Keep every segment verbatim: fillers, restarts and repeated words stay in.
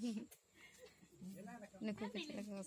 नुकु को चला को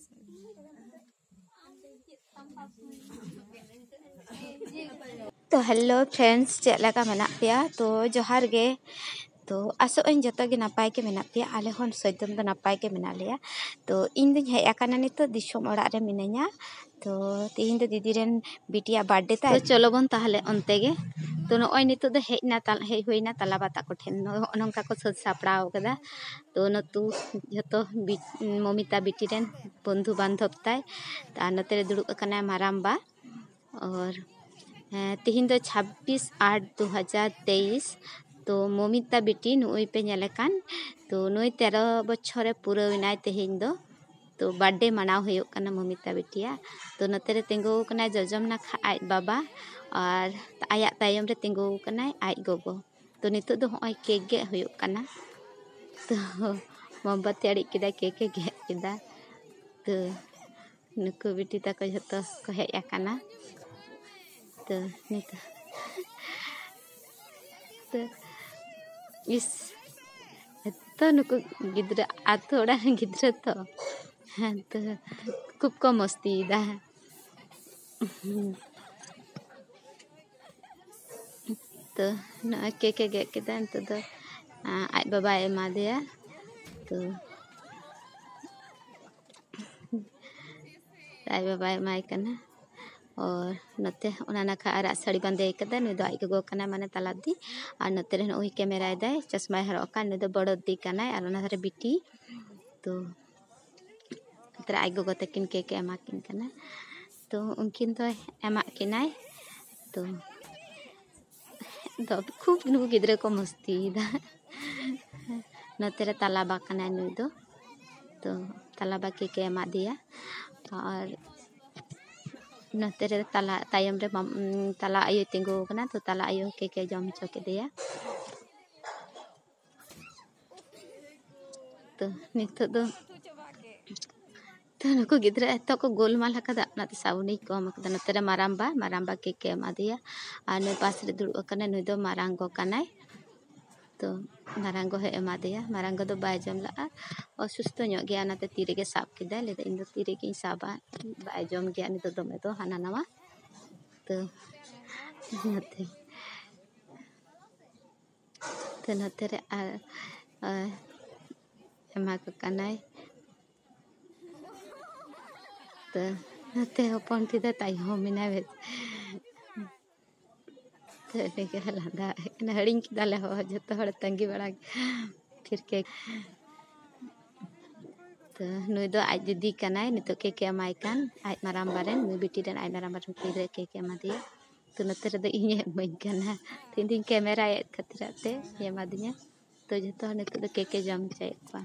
तो हेलो फ्रेंड्स चलका मेना पिया तो जोहार गे तो आसो इन जतो गे नापाय के मेना पिया आले हन सैदम दो नापाय के मेना लिया तो इन दिन हेय आकाना नितो दिसोम ओड़ा रे मिनाया तो तीन दो दीदी रेन बिटिया बर्थडे ता तो चलो बन ताहले अन्ते गे तो नय नितो दो हेजना ताल हेय होइना ताला बाता को ठेन नंका को सद सापड़ाव कदा तो नतु जतो ममिता बिटी रेन बंधु बांधव ताय ता नते रे दुड़ुब अकना मारामबा और तीन दो छब्बीस आठ दो हज़ार तेईस तो ममिता बिटी नुई पे नेलेकान तो नुई तेरह बछरे पुरविनाय तेहिन दो तो बर्थडे मनाव हुयुग कना ममिता बिटिया तो नते रे तिंगु कना जजम नाखा आज बाबा और आया तायम रे तिंगु कना आज गोगो तो नितो दो होय केक गे हुयुग कना तो मोमबत्ती अड़ी किदा केक गे किदा तो नुकु बिटी तक जतो को हेय आकाना तो नित तो इस तो नुकु गिद्रा आतो ओड़ा गिद्रा तो हाँ तो खूब को मस्ती दा तो न केक गे किदा तो दो आज बाबा एमा दिया तो आज बाबा एमा कना और नते ओना नाखा आरा साड़ी बांधे कदा नुई दो आई गो कना माने तालादी और नते रे ओही कैमरा दाय चश्मा हरो का नुई दो बड़ दी कना और ओना रे बिटी तो तरा आई गो तकिन केक एमा किन कना तो उनकिन तो एमा किनाय तो तो खूब नुकु गिद्रे को मस्ती दा नते रे तालाबा कना नुई दो तो तालाबा केक एमा दिया और नते रे ताला तायम रे ताला आयो तिंगु कना तो ताला आयो केक जम चो केदेया तो नितो दो तो नुकु गिद्रा एतो को गोलमाल हकदा नाते साउनी को मकदा नते रे मारामबा मारामबा केक एमा दिया और नुई पास रे दुड़ुब कना नुई दो मारांगो कनाय तो मारांगो हे एमा दिया मारांगो दो बाय जम ला असुस्थ ᱧᱚᱜ ᱜᱮᱭᱟ नाते तीरे गे साब किदा लेदा इन दो तीरे गे साबा बाय जम गया नि तो दमे तो हाना नवा तो नते तो नते रे आ एमा को कनाय तो नते हपन तिदा ताई हो मिना बे तो लेके लांदा एना हड़िंग किदाले हो जतो हड़ तंगी बड़ा फिर के तो नुई दो आज दीदी कनाय नितो केक एमाय कान आज माराम बारेन नुई बिटी रेन आज माराम बारेन तीरे केक एमा दिया तो नते रे दो इने एमाय काना तीन दिन कैमरा ए खतराते एमा दिया तो जतो नितो दो केक जम चाय पा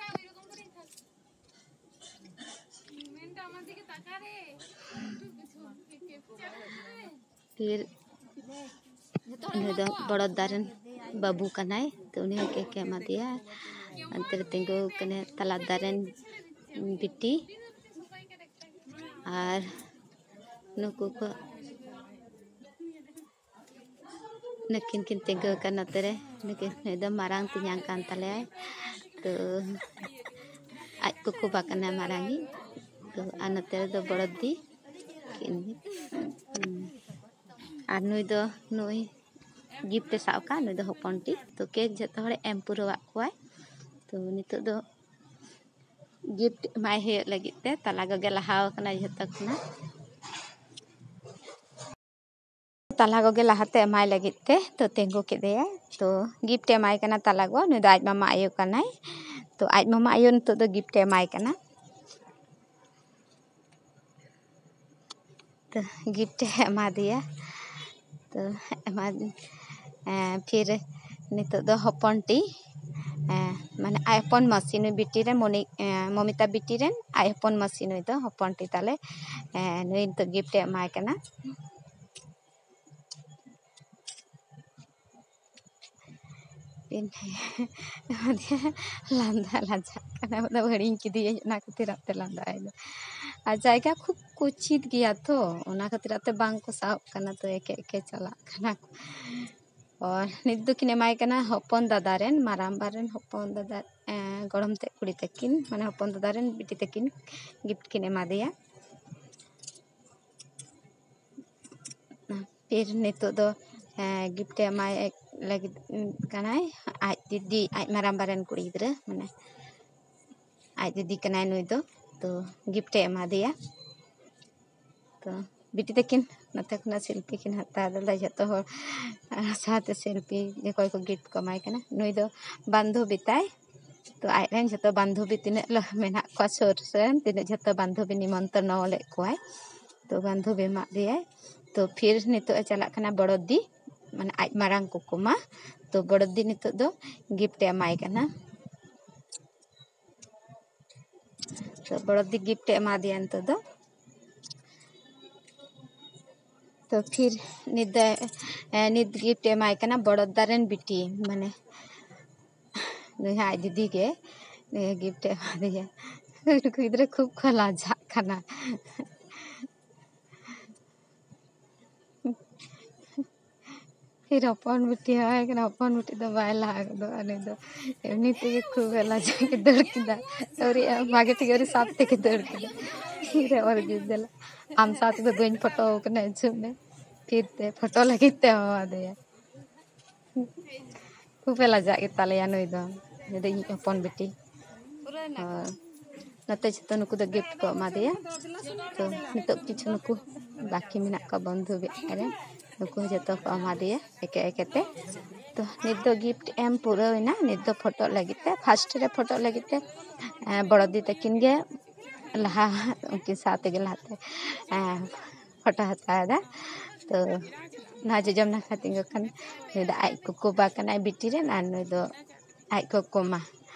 फिर दो बड़ दारन बाबू कनाय तो उन्हें केक एमा दिया अंतर तिंगु कने तला दारन बिटी और नुकु को नकिन किन तिंगु का नतरे नकिन नेदा मारांग तियांग कान तले तो आज को को बाकना मारांगी तो अनतरे दो बड़दी किन और नुई दो नुई गिफ्ट सावका नुई दो हपनटी तो केक जतो हड़े एम पुरवा कोय तो नितो दो गिफ्ट माय हे लगिते ताला गगे लहाव कना जतो कना ताला गगे लहाते माय लगिते तो तेंगो केदेया तो गिफ्ट माय कना ताला गो नुई दो आज मामा आयो कनाय तो आज मामा आयो नितो दो गिफ्ट माय कना तो गिफ्ट एमा दिया तो एमा फिर नितो दो हपनटी माने आईफोन मशीन बिटी रे मनी ममिता बिटी रेन आईफोन मशीन दो हपनटी ताले नुई तो गिफ्ट एमाय कना लांदा लाजा कना मतलब हड़िंग किदिया ना खातिर लांदा आ जायगा खूब कुचित गया तो ओना खातिर बांग को साब कना तो एके एके चला कना और नित दो किने माय कना हपन दादा रेन माराम बारेन हपन दादा गड़म ते कुड़ी तकिन माने हपन दादा रेन बिटी तकिन गिफ्ट किन एमा दिया। फिर नितो दो गिफ्ट एमाय लगी कनाय आज दीदी आज माराम बारेन कुड़ी गिद्रा माने आज दीदी कनाय नुई दो तो गिफ्ट एमा दिया। तो बिटी तकिन नते खुना सेल्फी किन हता दला जतो हो साथ सेल्फी जे कोई को गिफ्ट को एमाय कना नुई दो बांधवी ताय। तो आज रेन जतो बांधवी तिने ल मेना को सोर सेन तिने जतो बांधवी निमंत्रण ले कोय तो बांधवी मा दिया। तो फिर नितो चला कना बड़ोदी माने आज मारांग कुकुमा तो बड़ोदी नितो दो गिफ्ट एमाय कना। तो बड़ोदी गिफ्ट एमा दिया नितो दो। तो फिर निद निद गिफ्ट एमाय कना बड़ोदा रेन बिटी माने आज दीदी के गिफ्ट एमा दिया। उनको इधर खूब को लाजा खाना फिर अपन बिटी है कि अपन बिटी दो बाय लाग दो अने दो एमनी ते खूब लाजा के दौड़ किदा और मागे टिगरी साथ ते दौड़ किदा फिर और गिफ्ट देला आम साथ दो गोइन फोटो कने जुने फिर ते फोटो लगी ते हो दे खूब लाजा के ताले नुई दो दे अपन बिटी और नते जतो नुकु दो गिफ्ट को एमा दिया। तो नितो किछु नुकु बाकी मेना का बंधु बेरे नुकु जतो को एमा दिया एके एके ते। तो नित दो गिफ्ट एम पुरावना नित दो फोटो लगिते फर्स्ट रे फोटो लगिते बड़ोदी तकिन गे लहा उनके साथ गे लाते फोटो हतादा। तो ना जमना खातिंग कन नुई दो आज कुकु बा कना बिटी रे ना नुई दो आज कुकुमा।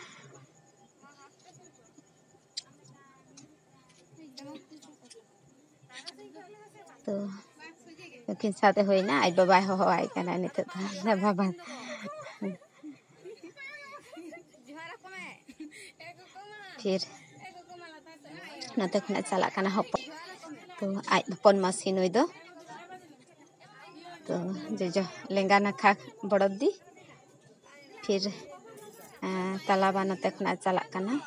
तो उनकिन साथे होइना आज बाबा हो हो आय कना नितो ना बाबा फिर नते खुना चला कना हपन तो आज हपन मासी नुई दो। तो जे जो लेंगा नखा बड़ोदी फिर तालाबा नते खुना चला कना।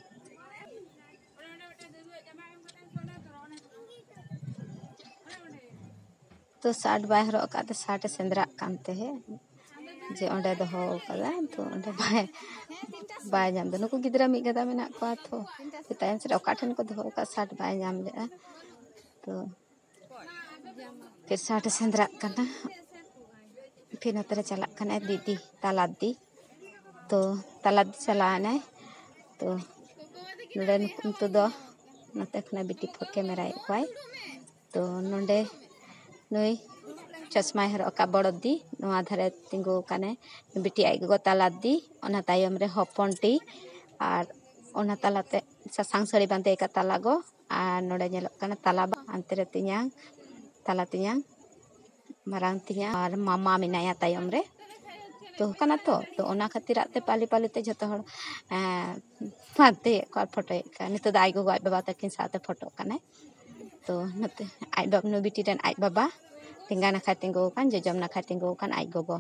तो साठ बाय हरो का तो साठ सेंद्रा कांते है जे ओंडे दो हो कदा तो ओंडे बाय बाय जाम दो नुकु गिद्रा मी गदा मेना को तो तायन से ओका ठन को दो का साठ बाय जाम ले। तो फिर साठ सेंद्रा कना फिर नतरे चला कना दीदी ताला दी। तो ताला दी चला आने तो नोडे नुकु दो नते खना बिटी कैमरा कोय। तो नोडे नुई चश्मा हरो का बड़ोदी नोआ धरे तिंगु काने बिटी आई गो ताला दी ओना तायम रे हपनटी और ओना तालाते ससांग सड़ी बांधे का ताला गो और नोडे नेलो काना ताला बा अंते रे तियां ताला तियां मारांग तियां और मामा मिनाया तायम रे। तो कना तो तो ओना खातिर आते पाली पाली ते जतो हड़ पाते को फोटो का नितो दाई गो गाय बाबा तकिन साथे फोटो कने। तो नते आई बाबा नु बिटी रेन आई बाबा tingga na katinggo kan jajam na katinggo kan ai gogo।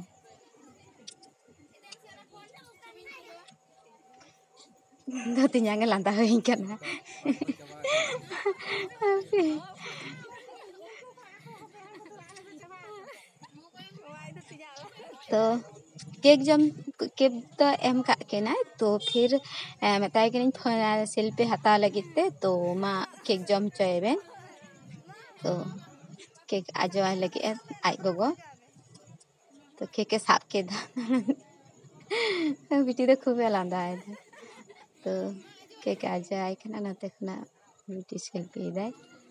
दो तीन jangan lanta hoing kana तो केक जम केक तो एम का के ना तो फिर बताए कि नहीं सेल्फी हता लगिते तो मा केक जम चयबे। तो केक आजवा लगे आज गोगो तो केक साफ के बिटी दो खूब लांदा है। तो केक आज आय कना नते खना बिटी सेल्फी दे।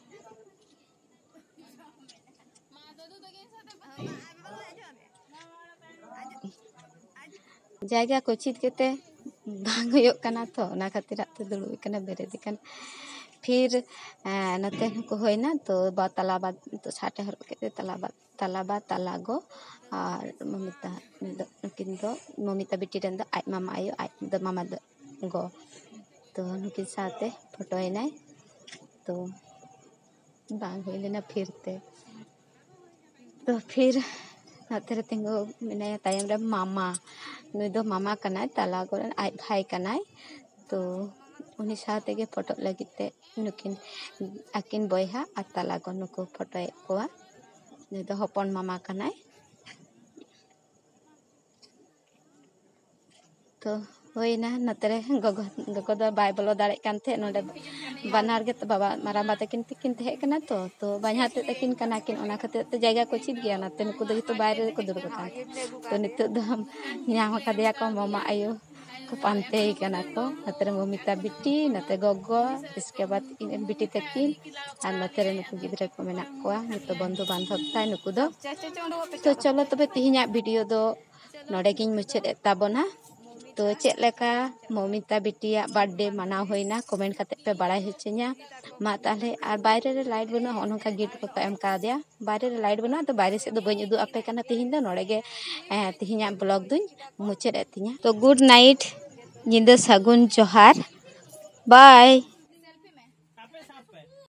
जायगा को चित केते बांग होयो कना तो ना खातिर तो दुड़ु कना बेरे दिकन। फिर नते को होइना तो बा तालाबा तो साटे हर के तालाबा तालाबा तालागो और ममिता नुकिन दो ममिता बिटी रेन दो आज मामा आयो आज दो मामा दो गो। तो नुकिन साथे फोटो हेनाय तो बांग होई लेना फिरते। तो फिर नते रे तिंगो मिनाया तायम रे मामा नुई दो मामा कनाय तला गोरेन आज भाई कनाय तो उनी साथे गे फोटो लगी ते नुकिन आकिन बयहा आ तला गो नुको फोटो कोआ नुई दो हपन मामा कनाय तो होइना नतरे गगो गगो दो बाय बोलो दाड़े कान थे नोडे बानार गे तो बाबा मारा बाते किन तिकिन थे कना तो तो बान्हा ते तकिन कना किन ओना खातिर ते जायगा को चित गया नाते नुको दो तो बाहर को दुड़ कान तो नितो दो हम न्याम कादिया को मामा आयो को पानते कना को नतरे ममिता बिटी नते गगो इसके बाद इन बिटी तकिन और नतरे नुको गिद्रे को मेना कोआ नितो बंधु बांधव ताय नुको दो तो चलो तबे तिहिना वीडियो दो नोडे गिन मुचाद ताबोना तो चेक लेका ममिता बिटिया बर्थडे मनाव होइना कमेंट करते पे बड़ाई होचेना मा ताले और बाहर रे लाइट बना हनका गिफ्ट को एम का दिया बाहर रे लाइट बना तो बाहर से दो बኝ उदु आपे कना तिहिन दो नोडे गे तिहिना ब्लॉग दुन मुचाद एतिया तो गुड नाइट निंदा सगुन जोहार बाय।